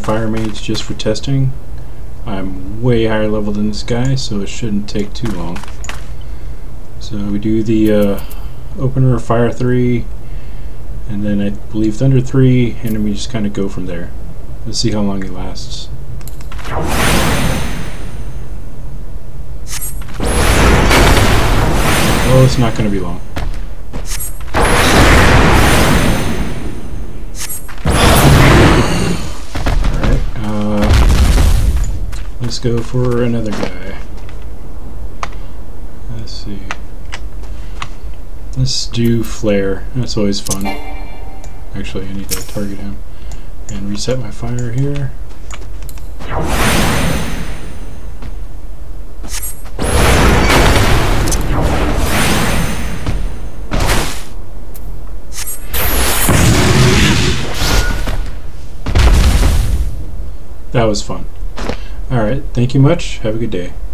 Fire Mage just for testing. I'm way higher level than this guy, so it shouldn't take too long. So we do the opener of Fire 3, and then I believe Thunder 3, and then we just kind of go from there. Let's see how long he lasts. Oh, it's not going to be long. Let's go for another guy. Let's see. Let's do Flare. That's always fun. Actually, I need to target him. And reset my fire here. That was fun. Alright, thank you much. Have a good day.